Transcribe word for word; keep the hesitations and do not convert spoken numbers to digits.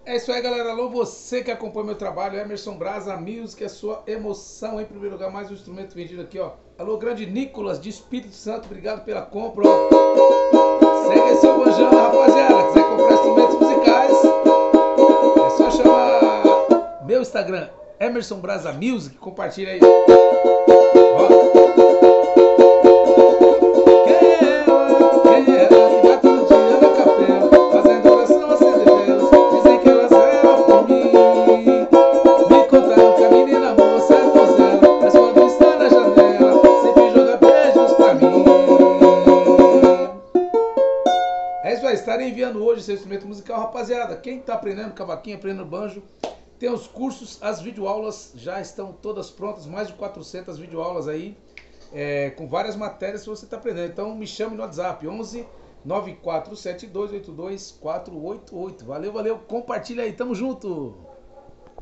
É isso aí, galera. Alô, você que acompanha meu trabalho, Emerson Brasa Music, a sua emoção. Em primeiro lugar, mais um instrumento vendido aqui, ó. Alô, grande Nicolas, de Espírito Santo, obrigado pela compra, ó. Segue esse banjão, rapaziada. Quiser comprar instrumentos musicais, é só chamar meu Instagram, Emerson Brasa Music. Compartilha aí. Ó. Estarei enviando hoje seu instrumento musical, rapaziada. Quem está aprendendo cavaquinho, aprendendo banjo, tem os cursos, as videoaulas já estão todas prontas, mais de quatrocentas videoaulas aí, é, com várias matérias que você está aprendendo. Então me chame no WhatsApp, onze nove quatro sete dois oito dois quatro oito oito. Valeu, valeu, compartilha aí, tamo junto!